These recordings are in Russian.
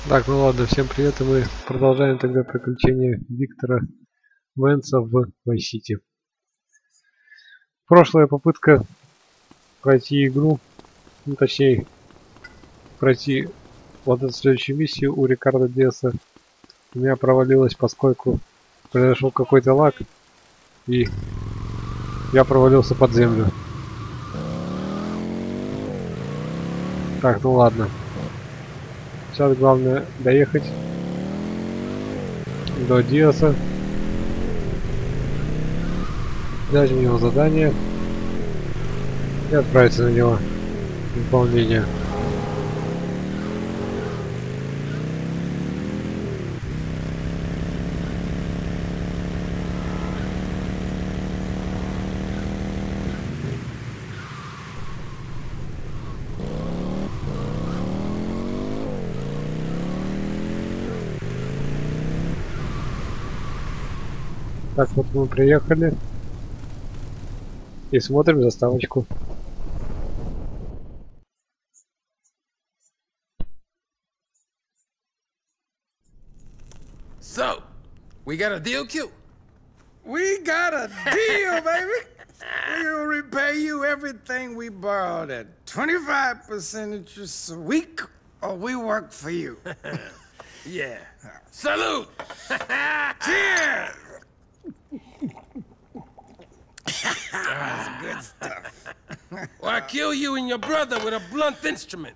Так, ну ладно, всем привет, и мы продолжаем тогда приключения Виктора Венса в Vice City. Прошлая попытка пройти игру, ну точнее, пройти вот эту следующую миссию у Рикардо Диаса у меня провалилась, поскольку произошел какой-то лаг, и я провалился под землю. Так, ну ладно. Сейчас главное доехать до Диаса, взять у него задание и отправиться на него в выполнение. Так, вот мы приехали и смотрим заставочку. So, we got a deal, Q? We got a deal, baby. We'll repay you everything we borrowed at 25% interest a week, or we work for you. Yeah. Salute! Cheers! That's good stuff. Or I kill you and your brother with a blunt instrument.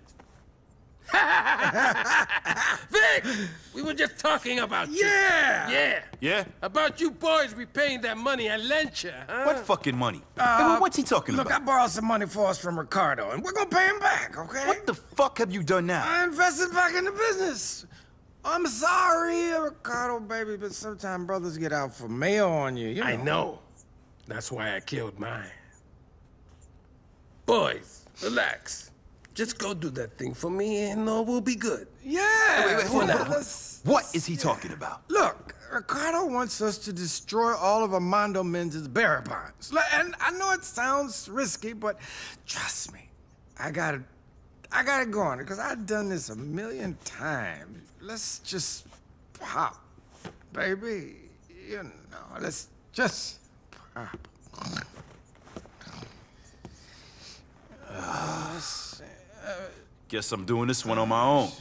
Vic! We were just talking about you. Yeah! Yeah? About you boys repaying that money I lent you, huh? What fucking money? Hey, what's he talking Look, I about? borrowed some money for us from Ricardo, and we're gonna pay him back, okay? What the fuck have you done now? I invested back in the business. I'm sorry, Ricardo, baby, but sometimes brothers get out for mail on you, you know. I know. That's why I killed mine. Boys, relax. Just go do that thing for me and all will be good. Yeah! Wait, hold on, well, hold on. let's- What is he talking about? Look, Ricardo wants us to destroy all of Armando Mendez's bearer bonds. And I know it sounds risky, but trust me, I got it going, because I've done this a million times. Let's just pop, baby. You know, let's just pop. Guess I'm doing this one on my own.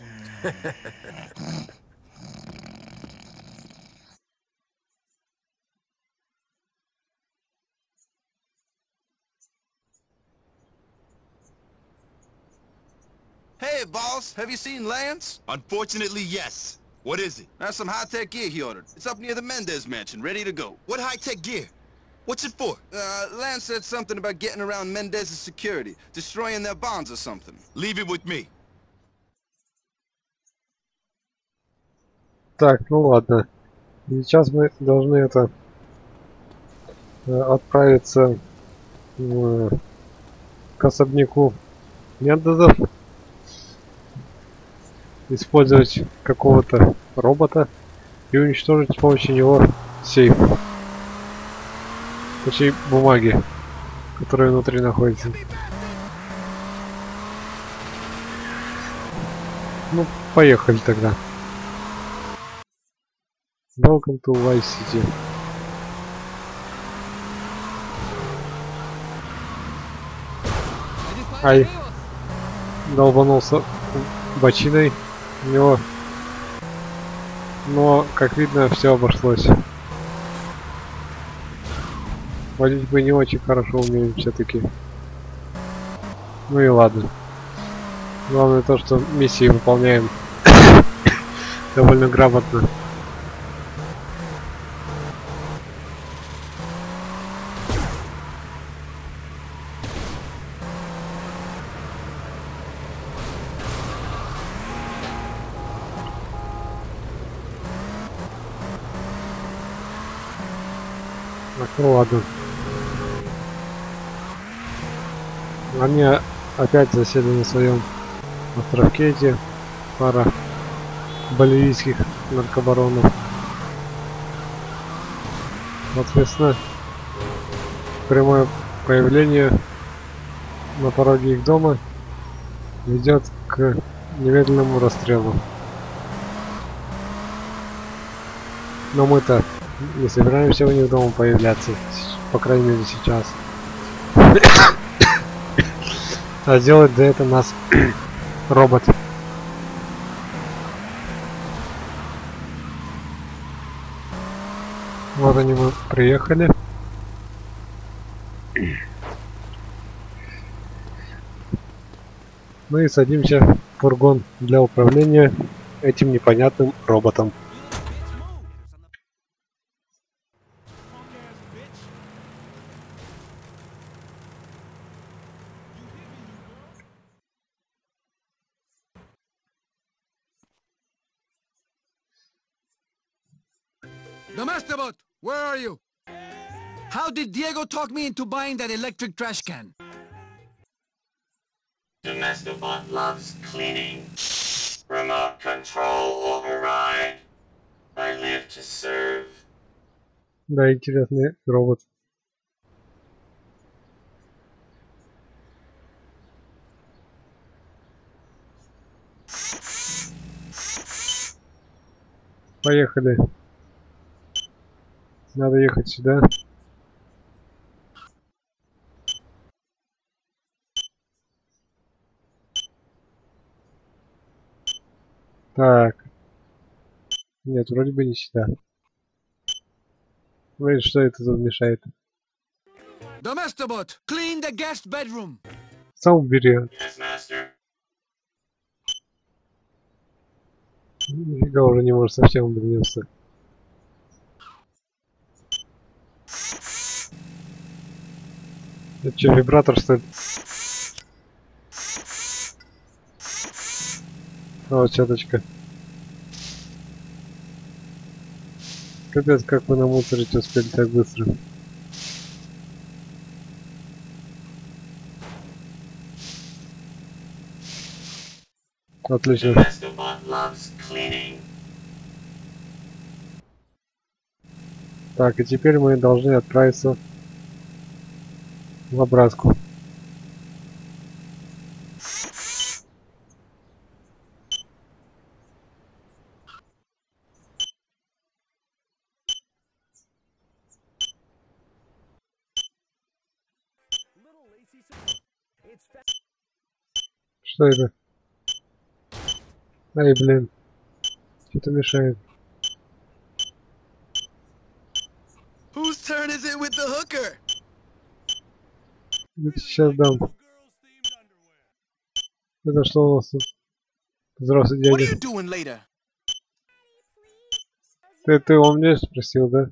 Hey, boss, have you seen Lance? Unfortunately, yes. What is it? That's some high-tech gear he ordered. It's up near the Mendez mansion, ready to go. What high-tech gear? What's it for? Lance said something about getting around Mendez's security, destroying their bonds or something. Leave it with me. Так, ну ладно. Сейчас мы должны отправиться к особняку Мендезов, использовать какого-то робота и уничтожить с помощью него сейф. Точнее, бумаги, которые внутри находятся. Ну, поехали тогда. Welcome to Vice City. Ай, долбанулся бочиной у него, но, как видно, все обошлось. Водить мы не очень хорошо умеем все-таки. Ну и ладно. Главное то, что миссии выполняем довольно грамотно. Так, ну ладно. Они опять засели на своем островке, эти пара боливийских наркобаронов. Соответственно, прямое появление на пороге их дома ведет к немедленному расстрелу. Но мы-то не собираемся у них дома появляться, по крайней мере сейчас. А сделать за это нас робот. Вот они, мы приехали. Ну и садимся в фургон для управления этим непонятным роботом. Domestabot, where are you? How did Diego talk me into buying that electric trash can? Domestabot loves cleaning. Remote control override. I live to serve. Да, интересный робот. Поехали. Надо ехать сюда. Так. Нет, вроде бы не сюда. Смотри, что это тут мешает. Domestabot, clean the guest bedroom. Сам убери. Yes, master. Нифига уже не может совсем убернуться. Это что, вибратор, что ли? А вот щеточка. Капец, как вы намусорить успели так быстро. Отлично. Domestabot loves cleaning. Так, и теперь мы должны отправиться в Абраску. Что это? Ай, блин. Что-то мешает. Whose turn is it with the hooker? Я сейчас дам. Это что у нас тут? Взрослый What are дядя. you doing later? Ты у меня спросил, да?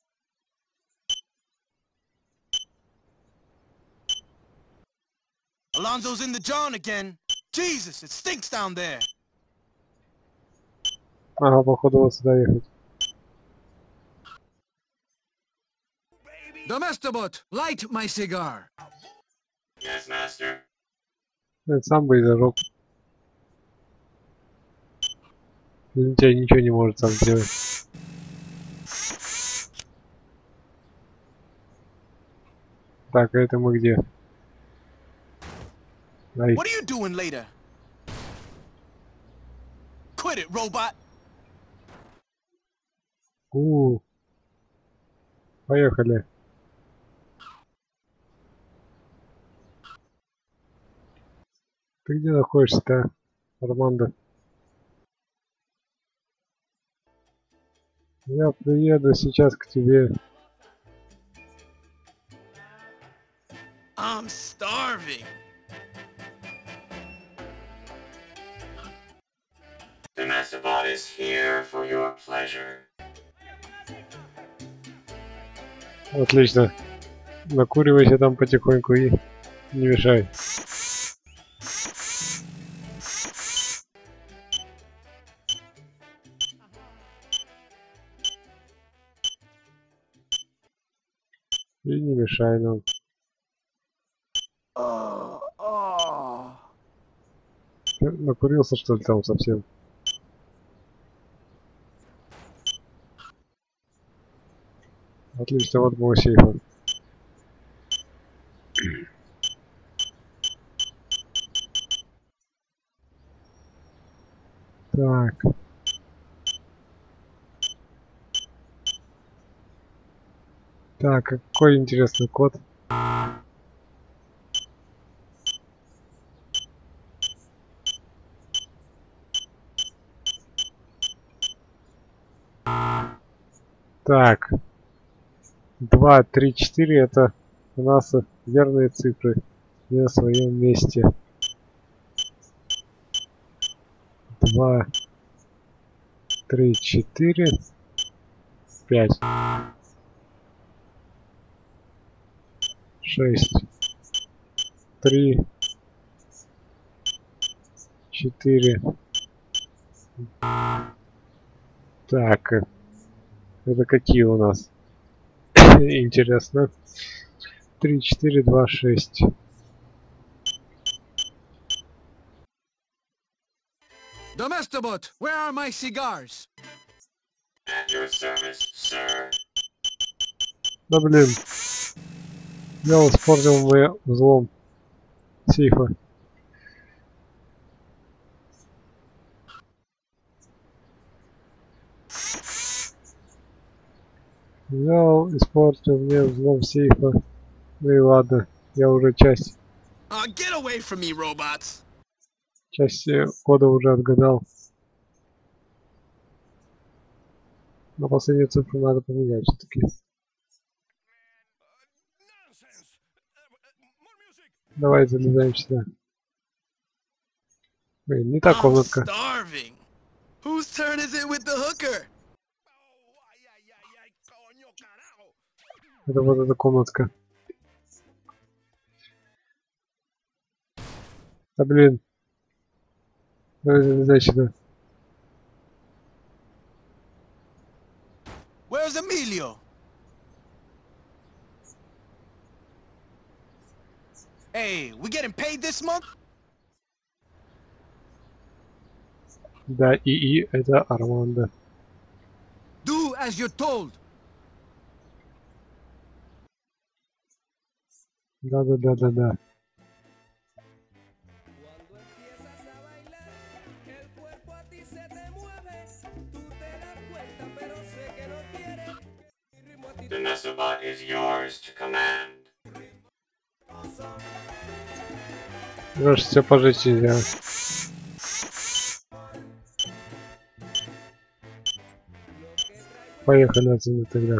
Alonzo's in the John again. Jesus, it stinks down there. Ага, походу вот сюда ехать. Domestabot, light my cigar. Yes, master. Это сам бы и зажег. Лентяй ничего не может сам сделать. Так, а это мы где? Ай. What are you doing later? Quit it, robot. Поехали. Ты где находишься-то, Армандо? Я приеду сейчас к тебе. I'm starving. Domestabot is here for your pleasure. Отлично. Накуривайся там потихоньку и не мешай. И не мешай нам. Ты накурился, что ли, там совсем? Отлично, вот мой сейф. Так. Так, какой интересный код. Так. 2, 3, 4 это у нас верные цифры. И на своем месте. 2, 3, 4, 5. 6, 3, 4. Так, это какие у нас? Интересно. 3, 4, 2, 6. Domestobot, where are my cigars? At your service, sir. Да блин. Я испортил мой взлом сейфа. Взял, испортил мне взлом сейфа. Ну и ладно, я уже часть Get away from me, robots! кода уже отгадал. Но последнюю цифру надо поменять все-таки. Давай залезаем сюда. Блин, не та комнатка. Starving. Whose turn is it with the hooker? Это вот эта комнатка. Да блин. Давай залезай сюда. Where's Emilio? Hey, we getting paid this month? Да, и это Армандо. Do as you're told. Да. The Messobot is yours to command. Можешь все пожить нельзя. Поехали отсюда тогда.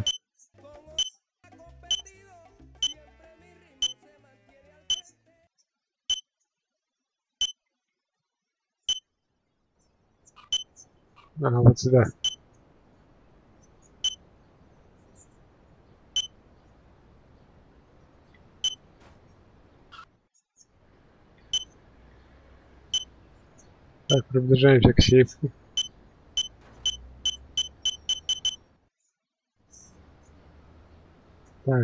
Ага, вот сюда. Так, приближаемся к сейфу. Так.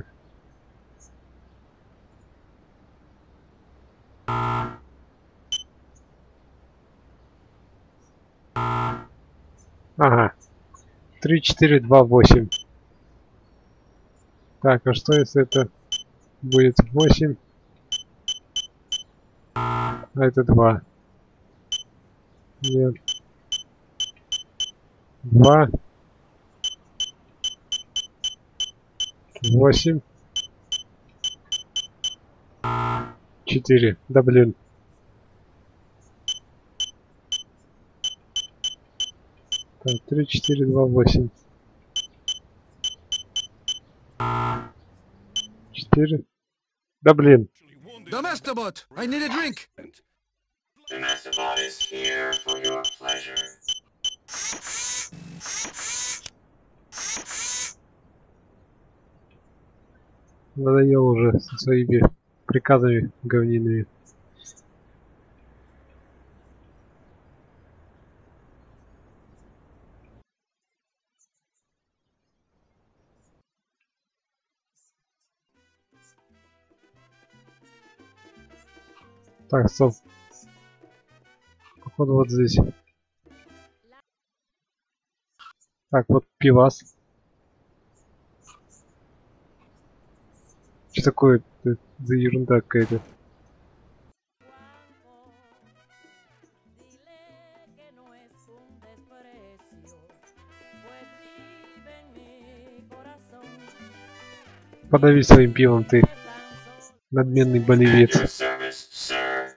Ага. 3, 4, 2, 8. Так, а что если это будет 8? А это 2. Нет. 2. 8. 4. Да блин. Так, 3, 4, 2, 8. 4. Да блин. Domestobot, I need a drink. The Messobot is here for your pleasure. Надоел уже со своими приказами говниными. Так, стоп. Походу вот здесь. Так, вот пивас. Что такое за ерунда какая-то? Подави своим пивом, ты надменный At болевец. your service, sir.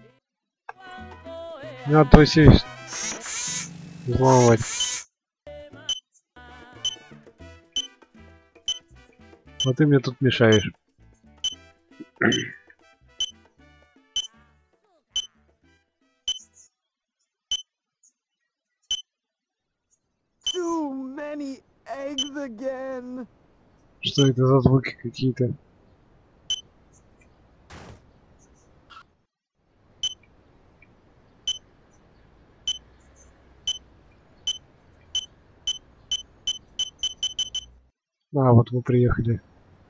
Не надо твой сейф взломывать. А ты мне тут мешаешь. Too many eggs again. Что это за звуки какие-то? А, вот мы приехали.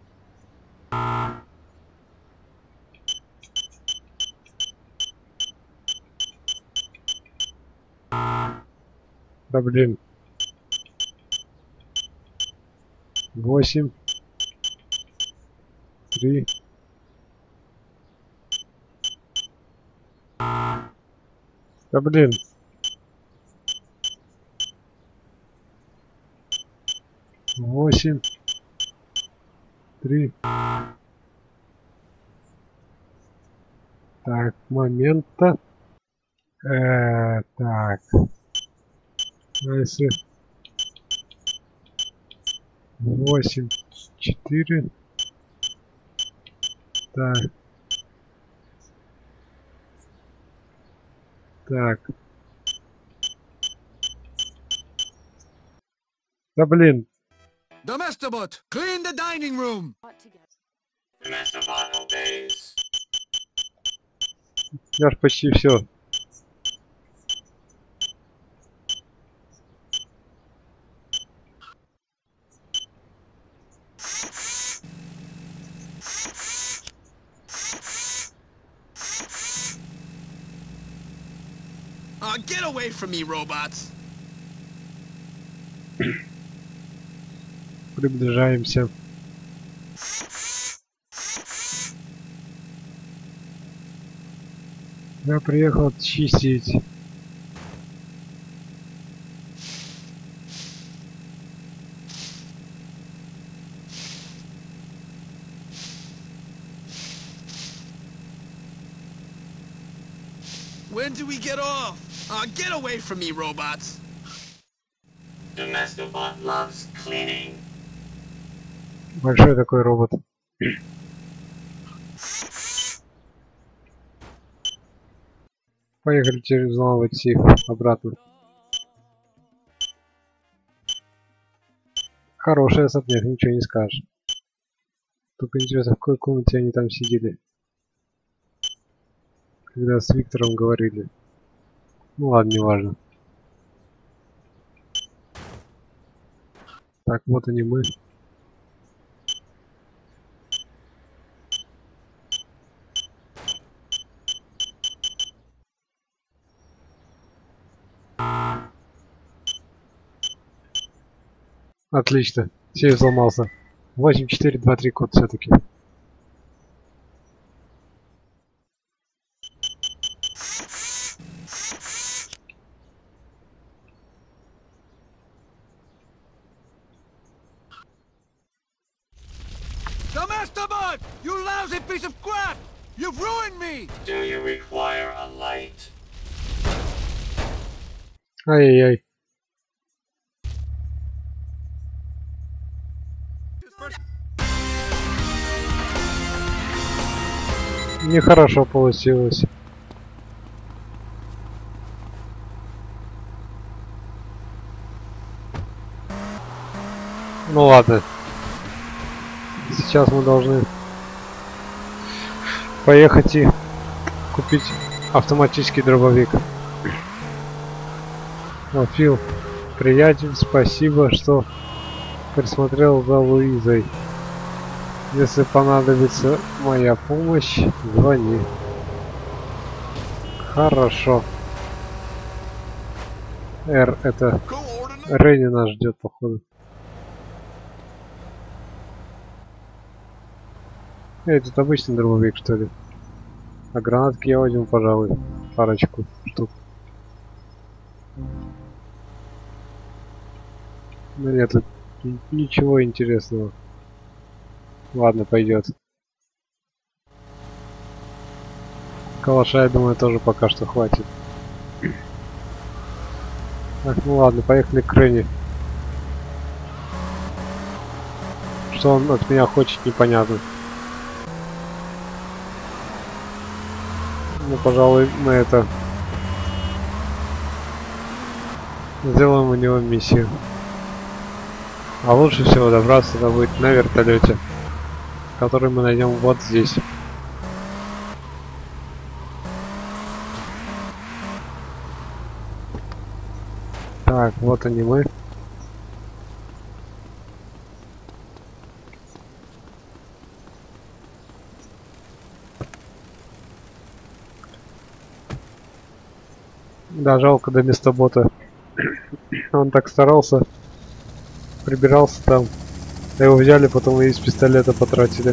Да блин. 8. 3. Да блин. Восемь. 3. Так, момента. Так. Если 8, 4. Так. Так. Да блин. Domestobot, clean the dining room. Domestobot obeys. Я ж почти все. Get away from me, robots. Приближаемся. Я приехал чистить. When do we get off? Get away from me, robots. Domestobot loves cleaning. Большой такой робот. Поехали теперь взламывать сейф обратно. Хороший особняк, ничего не скажешь. Только интересно, в какой комнате они там сидели. Когда с Виктором говорили. Ну ладно, неважно. Так, вот они мы. Отлично. Сейф взломался. 8423 код все-таки. Domestobot, you lousy piece of crap! You've ruined me! Do you require a light? Ай-яй-яй. Нехорошо получилось. Ну ладно. Сейчас мы должны поехать и купить автоматический дробовик. О, Фил, приятель, спасибо, что присмотрел за Луизой. Если понадобится моя помощь, звони. Хорошо. Р, это Ренни нас ждет, походу. Тут обычный дробовик, что ли? А гранатки я возьму, пожалуй, парочку штук. Да нет, тут ничего интересного. Ладно, пойдет. Калаша, я думаю, тоже пока что хватит. Так, ну ладно, поехали к Ренни. Что он от меня хочет, непонятно. Ну, пожалуй, мы это... сделаем у него миссию. А лучше всего добраться туда будет на вертолете, который мы найдем вот здесь. Так, вот они мы. Да, жалко до места бота. Он так старался, прибирался там. А его взяли, потом и из пистолета потратили.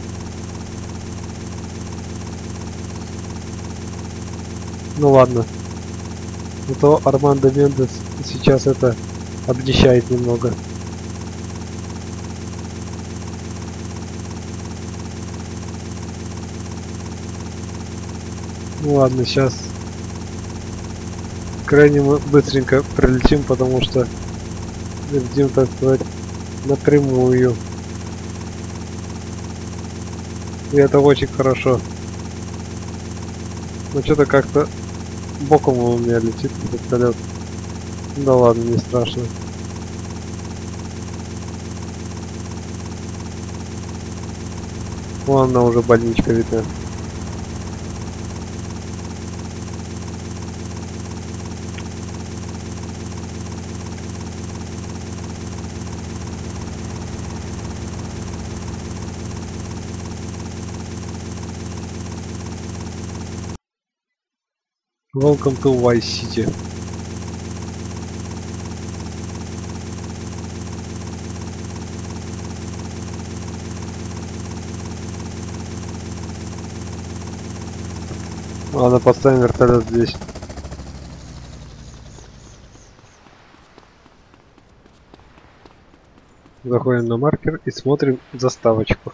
Ну ладно. Зато Армандо Мендес сейчас это обнищает немного. Ну ладно, сейчас крайне мы быстренько пролетим, потому что летим, так сказать, напрямую. И это очень хорошо. Но что-то как-то боком у меня летит вертолет. Да ладно, не страшно. Вон она уже больничка видна. Welcome to Vice City. Ладно, поставим вертолет здесь. Заходим на маркер и смотрим заставочку.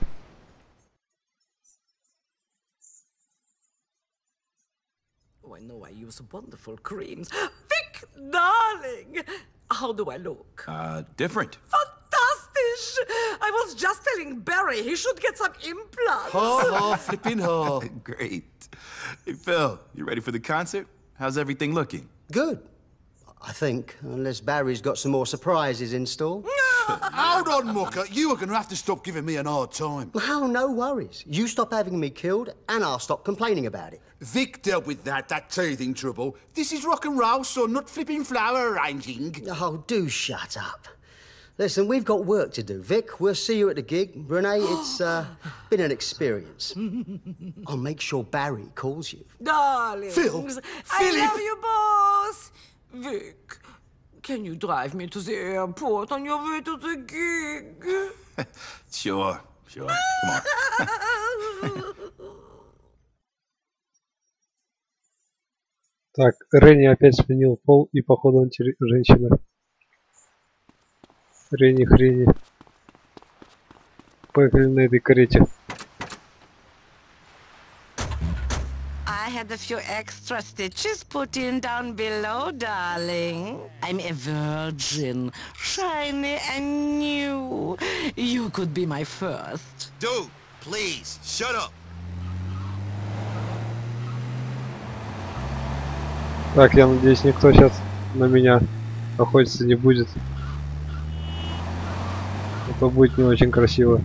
Oh, I know I use wonderful creams. Vic, darling! How do I look? Different. Fantastic! I was just telling Barry he should get some implants. Ha, flipping ha. Great. Hey, Phil, you ready for the concert? How's everything looking? Good. I think, unless Barry's got some more surprises in store. Hold on, Mucker. You are going to have to stop giving me an hard time. Oh, no worries. You stop having me killed, and I'll stop complaining about it. Vic dealt with that teething trouble. This is rock and roll, son, not flipping flower arranging. Oh, do shut up. Listen, we've got work to do. Vic, we'll see you at the gig. Renee, it's been an experience. I'll make sure Barry calls you. Darlings, Phil! I Philip! love you, boss. Vic, can you drive me to the airport on your way to the gig? Sure. Come on. Так, Ренни опять сменил пол, и походу он женщина. Ренни хрени. Поехали на этой карете. I had a few extra stitches put in down below, darling. I'm a virgin, shiny and new. You could be my first. Dude, please, shut up. Так, я надеюсь, никто сейчас на меня охотиться не будет. Это будет не очень красиво.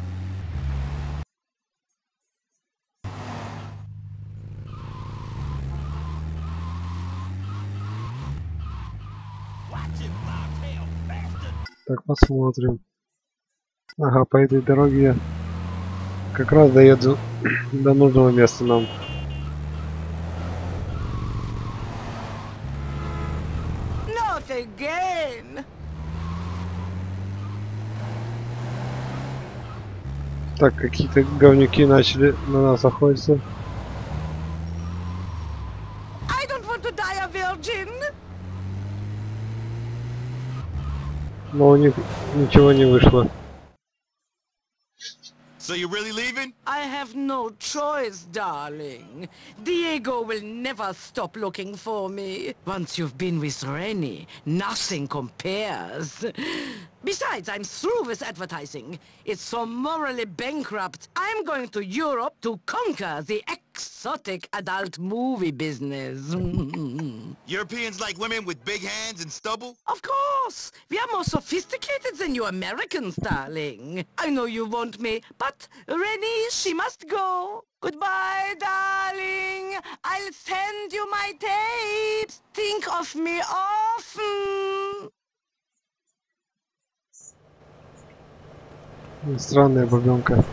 Так, посмотрим. Ага, по этой дороге я как раз доеду до нужного места нам. Not again. Так, какие-то говнюки начали на нас охотиться. I don't want to die a virgin. Но у них ничего не вышло. So you're really leaving? I have no choice, darling. Diego will never stop looking for me. Once you've been with Rennie, nothing compares. Besides, I'm through with advertising. It's so morally bankrupt. I'm going to Europe to conquer the exotic adult movie business. Europeans like women with big hands and stubble? Of course! We are more sophisticated than you Americans, darling. I know you want me, but Rennie, she must go. Goodbye, darling. I'll send you my tapes. Think of me often. Странная бабенка.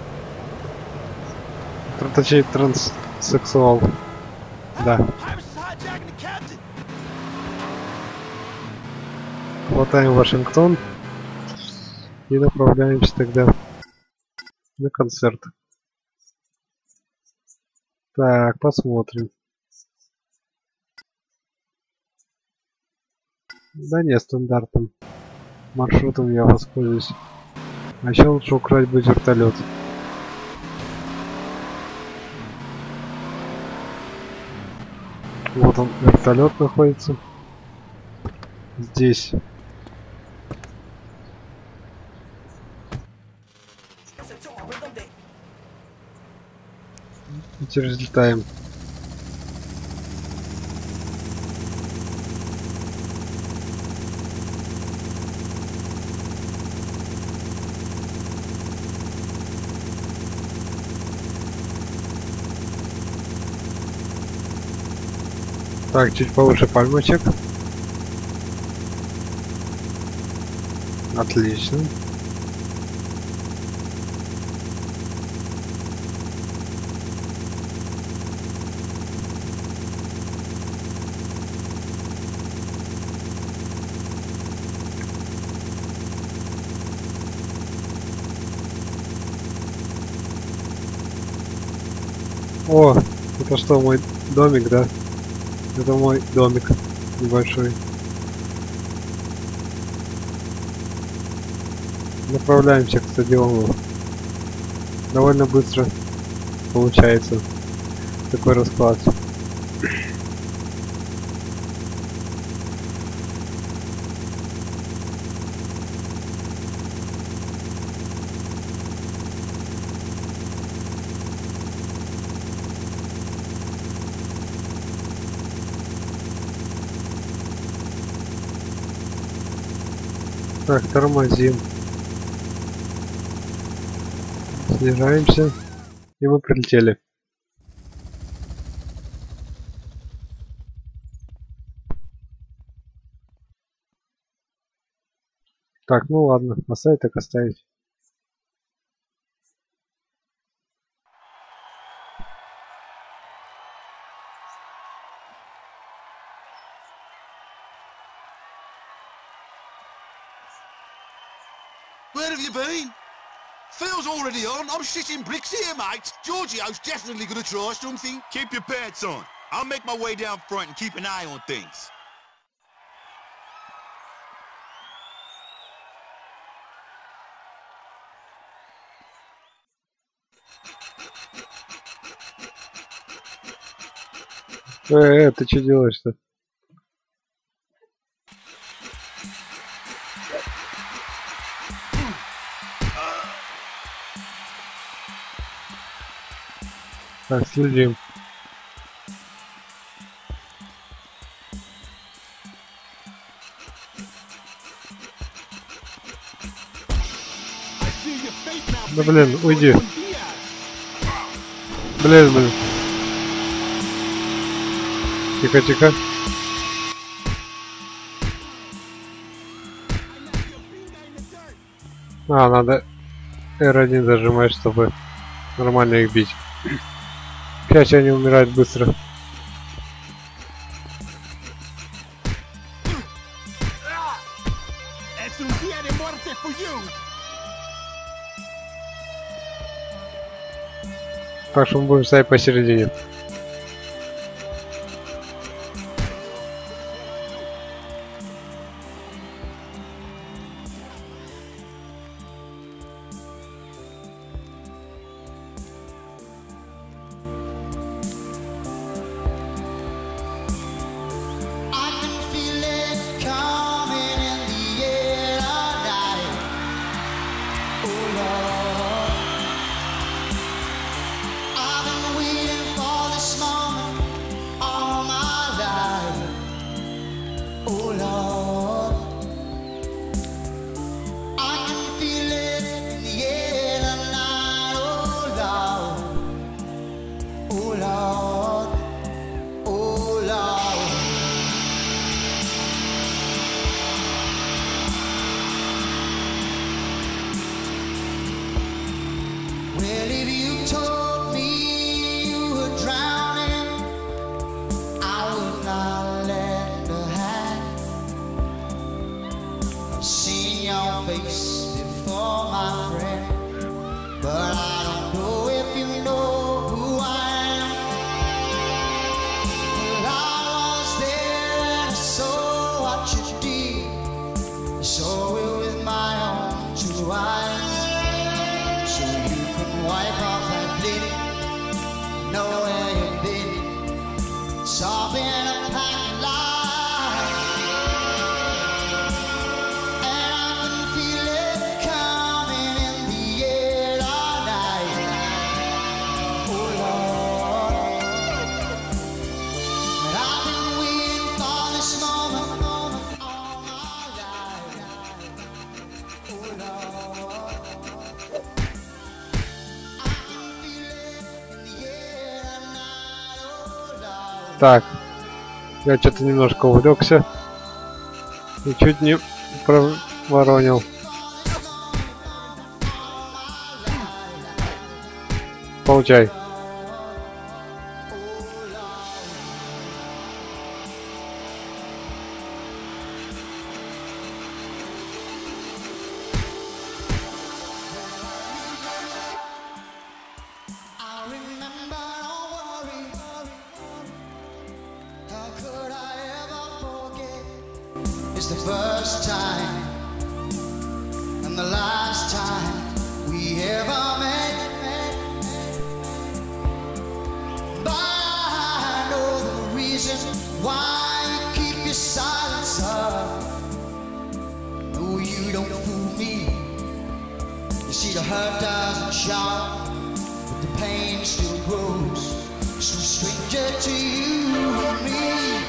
Точнее, транссексуал. Да. Хватаем Вашингтон и направляемся тогда на концерт. Так, посмотрим. Да не, стандартным маршрутом я воспользуюсь. А еще лучше украсть будет вертолет. Вот он, вертолет находится. Здесь. И теперь взлетаем. Так, чуть повыше пальмочек. Отлично. О, это что, мой домик, да? Это мой домик небольшой. Направляемся к стадиону. Довольно быстро получается такой расклад. Так, тормозим. Снижаемся. И мы прилетели. Так, ну ладно. Оставить так оставить. Where have you been? Phil's already on. I'm shitting bricks here, mate. Giorgio's definitely gonna try something. Keep your pants on. I'll make my way down front and keep an eye on things. Ты что делаешь-то? Так, следим. Да блин, уйди. Блин. Тихо, тихо. А, надо R1 зажимать, чтобы нормально их бить. К счастью, они умирают быстро. Так что мы будем стоять посередине. seen your face before, my friend, but I don't know if you know who I am. But I was there and I saw what you did. I saw it with my own two eyes. So you can wipe off that bleeding, know where you've been. It's all been a packed lie. Так, я что-то немножко увлекся и чуть не проворонил. Получай. It's the first time and the last time we ever met. But I know the reason why you keep your silence up. No, you don't fool me. You see, the hurt doesn't show, but the pain still grows. So stranger to you and me.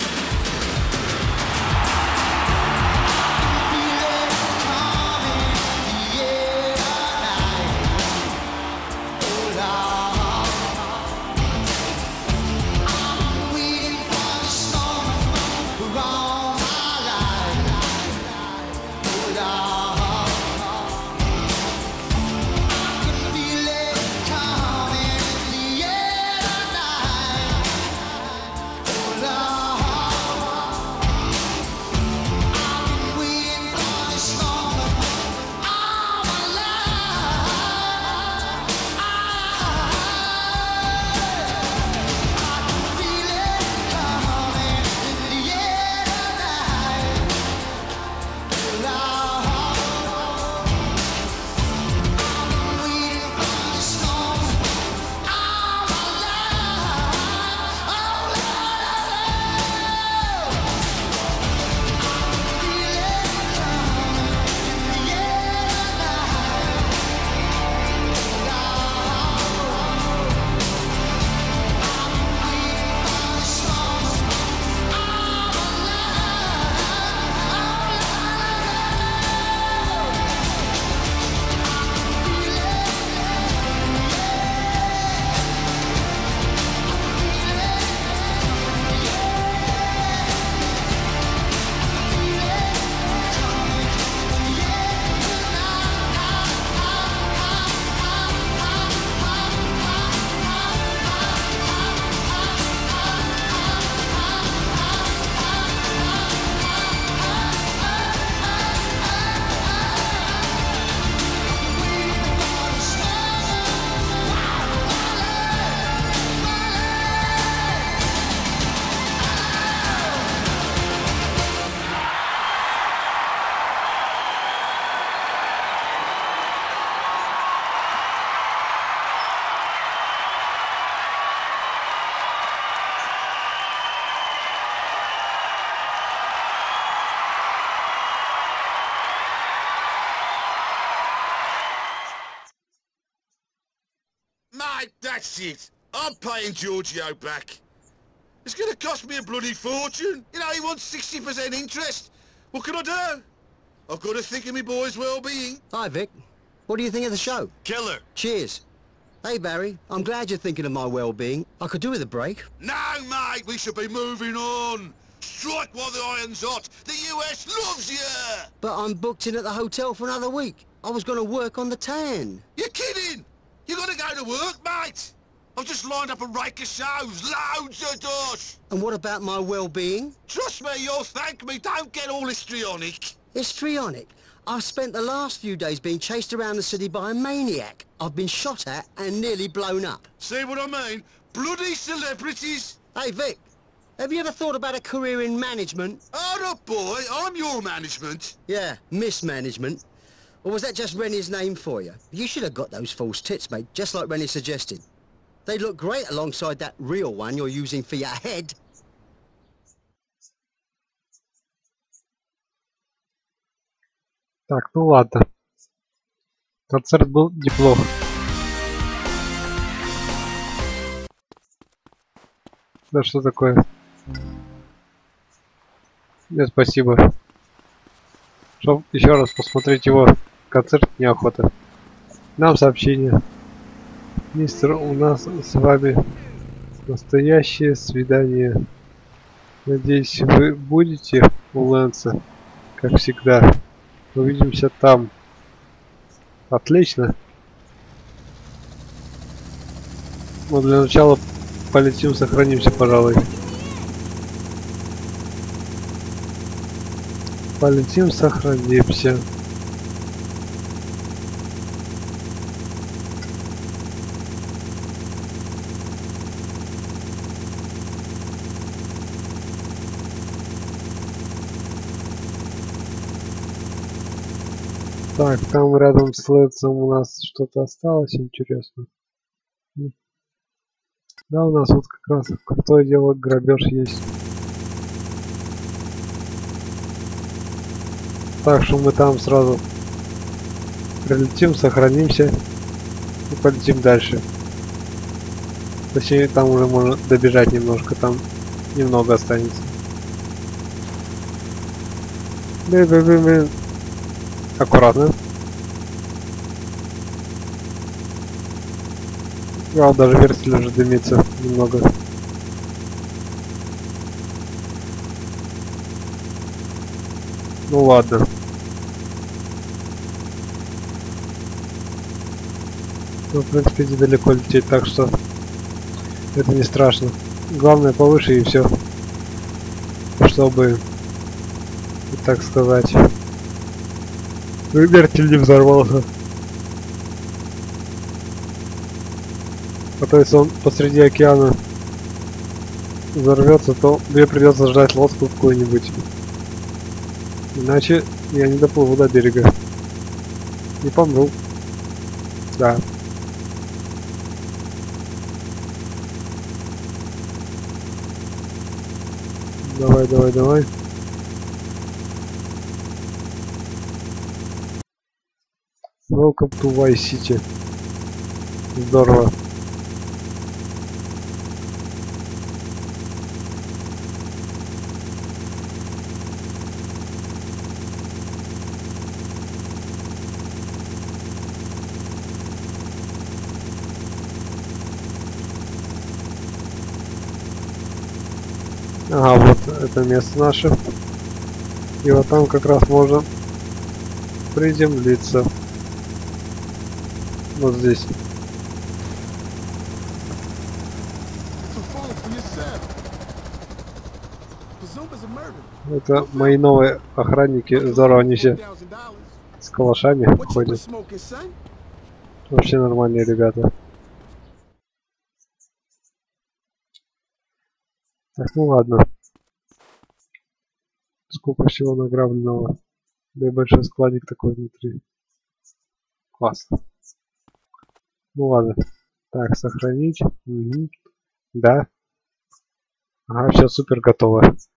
That's it. I'm paying Giorgio back. It's gonna cost me a bloody fortune. You know, he wants 60% interest. What can I do? I've got to think of my boy's well-being. Hi, Vic. What do you think of the show? Killer. Cheers. Hey, Barry. I'm glad you're thinking of my well-being. I could do with a break. No, mate. We should be moving on. Strike while the iron's hot. The US loves you. But I'm booked in at the hotel for another week. I was going to work on the tan. You're kidding. You got to go to work, mate. I've just lined up a rake of shows. Loads of dosh. And what about my well-being? Trust me, you'll thank me. Don't get all histrionic. Histrionic? I've spent the last few days being chased around the city by a maniac. I've been shot at and nearly blown up. See what I mean? Bloody celebrities! Hey, Vic, have you ever thought about a career in management? Hold up, boy. I'm your management. Yeah, mismanagement. Or was that just Rennie's name for you? You should have got those false tits, mate, just like Rennie suggested. They look great alongside that real one you're using for your head. Так, ну ладно. Концерт был неплох. Да что такое? Нет, спасибо. Чтоб еще раз посмотреть его концерт, неохота. Нам сообщение. Мистер, у нас с вами настоящее свидание. Надеюсь, вы будете у Лэнса, как всегда. Увидимся там. Отлично. Но для начала полетим, сохранимся, пожалуй. Полетим, сохранимся. Так, там рядом с Лэнсом у нас что-то осталось, интересно. Да, у нас вот как раз крутое дело, грабеж есть. Так что мы там сразу прилетим, сохранимся и полетим дальше. Точнее, там уже можно добежать немножко, там немного останется. Блин. Аккуратно. А, даже вертель уже дымится немного. Ну ладно. Ну, в принципе, недалеко лететь, так что это не страшно. Главное повыше и все. Чтобы, так сказать, вертель не взорвался. А то если он посреди океана взорвется, то мне придется ждать лодку какую-нибудь. Иначе я не доплыву до берега. Не помру. Да. Давай. Welcome to Vice City. Здорово. Ага, вот это место наше. И вот там как раз можно приземлиться. Вот здесь. Это мои новые охранники. Здорово, они все с калашами ходят. Вообще нормальные ребята. Так, ну ладно. Сколько всего награбленного. Да и большой складик такой внутри. Классно. Ну ладно. Так, сохранить. Угу. Да. Ага, все супер, готово.